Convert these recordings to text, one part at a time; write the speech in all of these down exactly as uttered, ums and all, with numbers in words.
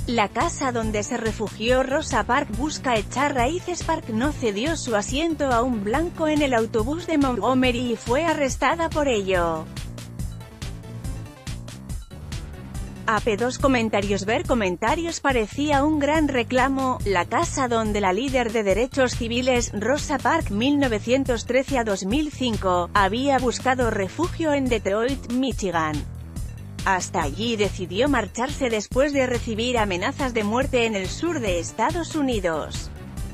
La casa donde se refugió Rosa Parks busca echar raíces. Parks no cedió su asiento a un blanco en el autobús de Montgomery y fue arrestada por ello. A P dos comentarios. Ver comentarios. Parecía un gran reclamo. La casa donde la líder de derechos civiles, Rosa Parks, mil novecientos trece a dos mil cinco, había buscado refugio en Detroit, Michigan. Hasta allí decidió marcharse después de recibir amenazas de muerte en el sur de Estados Unidos.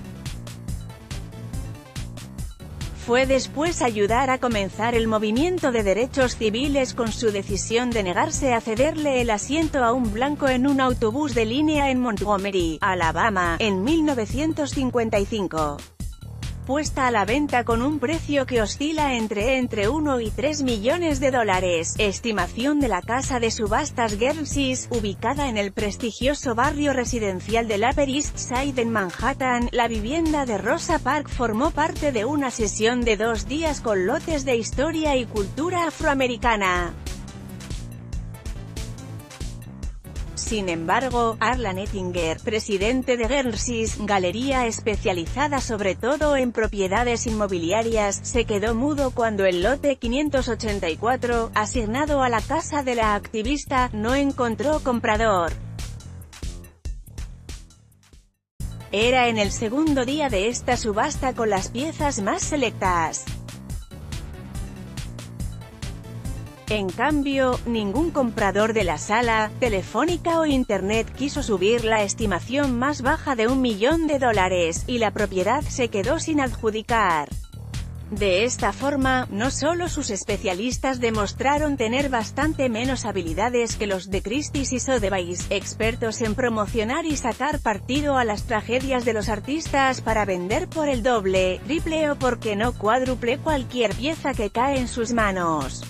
Fue después ayudar a comenzar el movimiento de derechos civiles con su decisión de negarse a cederle el asiento a un blanco en un autobús de línea en Montgomery, Alabama, en mil novecientos cincuenta y cinco. Puesta a la venta con un precio que oscila entre entre uno y tres millones de dólares. Estimación de la casa de subastas Gershis, ubicada en el prestigioso barrio residencial del Upper East Side en Manhattan. La vivienda de Rosa Parks formó parte de una sesión de dos días con lotes de historia y cultura afroamericana. Sin embargo, Arlan Ettinger, presidente de Gershis, galería especializada sobre todo en propiedades inmobiliarias, se quedó mudo cuando el lote quinientos ochenta y cuatro, asignado a la casa de la activista, no encontró comprador. Era en el segundo día de esta subasta con las piezas más selectas. En cambio, ningún comprador de la sala, telefónica o internet quiso subir la estimación más baja de un millón de dólares, y la propiedad se quedó sin adjudicar. De esta forma, no solo sus especialistas demostraron tener bastante menos habilidades que los de Christie's y Sotheby's, expertos en promocionar y sacar partido a las tragedias de los artistas para vender por el doble, triple o por qué no cuádruple cualquier pieza que cae en sus manos.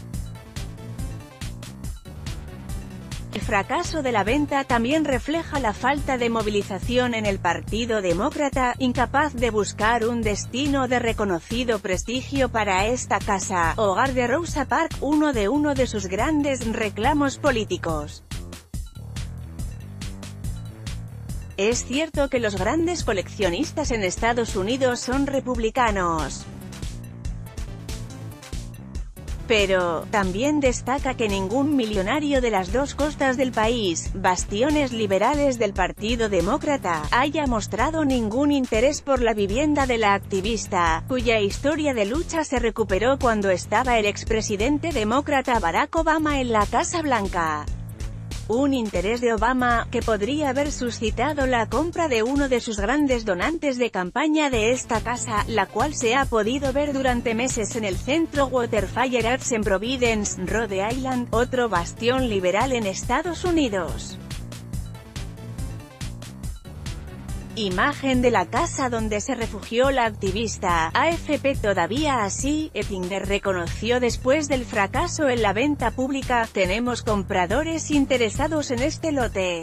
El fracaso de la venta también refleja la falta de movilización en el Partido Demócrata, incapaz de buscar un destino de reconocido prestigio para esta casa, hogar de Rosa Parks, uno de uno de sus grandes reclamos políticos. Es cierto que los grandes coleccionistas en Estados Unidos son republicanos. Pero, también destaca que ningún millonario de las dos costas del país, bastiones liberales del Partido Demócrata, haya mostrado ningún interés por la vivienda de la activista, cuya historia de lucha se recuperó cuando estaba el expresidente demócrata Barack Obama en la Casa Blanca. Un interés de Obama, que podría haber suscitado la compra de uno de sus grandes donantes de campaña de esta casa, la cual se ha podido ver durante meses en el centro Waterfire Arts en Providence, Rhode Island, otro bastión liberal en Estados Unidos. Imagen de la casa donde se refugió la activista. A F P. Todavía así, Ettinger reconoció después del fracaso en la venta pública: tenemos compradores interesados en este lote.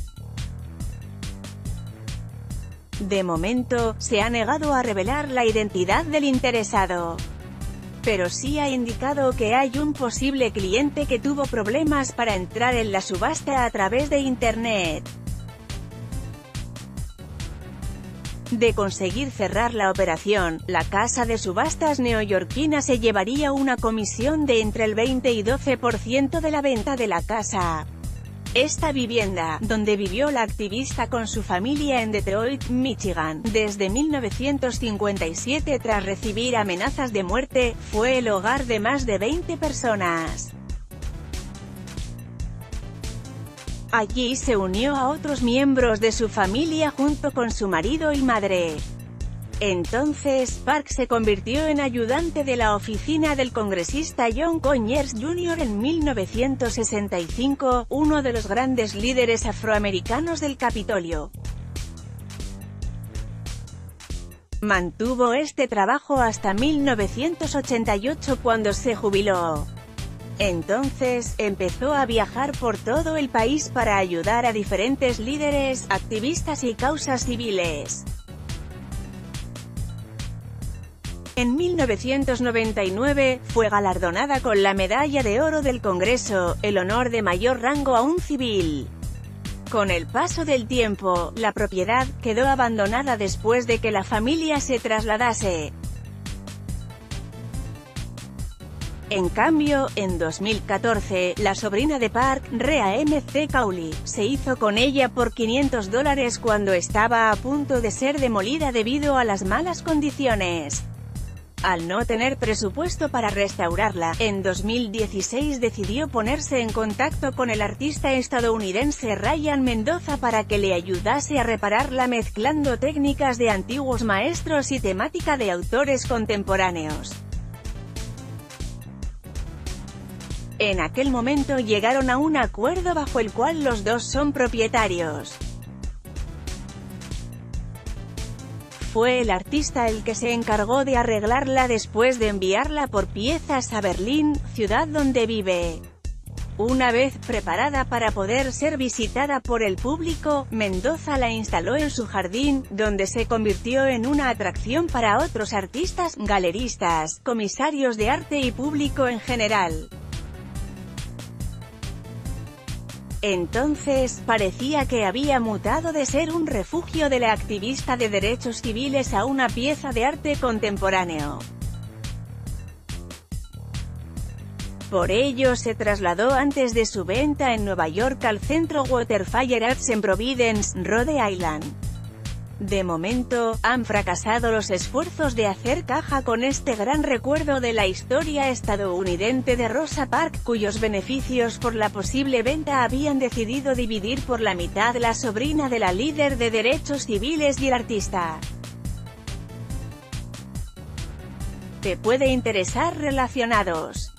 De momento, se ha negado a revelar la identidad del interesado. Pero sí ha indicado que hay un posible cliente que tuvo problemas para entrar en la subasta a través de Internet. De conseguir cerrar la operación, la casa de subastas neoyorquina se llevaría una comisión de entre el veinte y doce por ciento de la venta de la casa. Esta vivienda, donde vivió la activista con su familia en Detroit, Michigan, desde mil novecientos cincuenta y siete tras recibir amenazas de muerte, fue el hogar de más de veinte personas. Allí se unió a otros miembros de su familia junto con su marido y madre. Entonces, Parks se convirtió en ayudante de la oficina del congresista John Conyers junior en mil novecientos sesenta y cinco, uno de los grandes líderes afroamericanos del Capitolio. Mantuvo este trabajo hasta mil novecientos ochenta y ocho cuando se jubiló. Entonces, empezó a viajar por todo el país para ayudar a diferentes líderes, activistas y causas civiles. En mil novecientos noventa y nueve, fue galardonada con la Medalla de Oro del Congreso, el honor de mayor rango a un civil. Con el paso del tiempo, la propiedad quedó abandonada después de que la familia se trasladase. En cambio, en dos mil catorce, la sobrina de Park, Rhea M C Cawley, se hizo con ella por quinientos dólares cuando estaba a punto de ser demolida debido a las malas condiciones. Al no tener presupuesto para restaurarla, en dos mil dieciséis decidió ponerse en contacto con el artista estadounidense Ryan Mendoza para que le ayudase a repararla mezclando técnicas de antiguos maestros y temática de autores contemporáneos. En aquel momento llegaron a un acuerdo bajo el cual los dos son propietarios. Fue el artista el que se encargó de arreglarla después de enviarla por piezas a Berlín, ciudad donde vive. Una vez preparada para poder ser visitada por el público, Mendoza la instaló en su jardín, donde se convirtió en una atracción para otros artistas, galeristas, comisarios de arte y público en general. Entonces, parecía que había mutado de ser un refugio de la activista de derechos civiles a una pieza de arte contemporáneo. Por ello se trasladó antes de su venta en Nueva York al centro Waterfire Arts en Providence, Rhode Island. De momento, han fracasado los esfuerzos de hacer caja con este gran recuerdo de la historia estadounidense de Rosa Parks, cuyos beneficios por la posible venta habían decidido dividir por la mitad la sobrina de la líder de derechos civiles y el artista. Te puede interesar relacionados.